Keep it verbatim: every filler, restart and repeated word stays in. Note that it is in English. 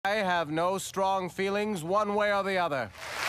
I have no strong feelings one way or the other.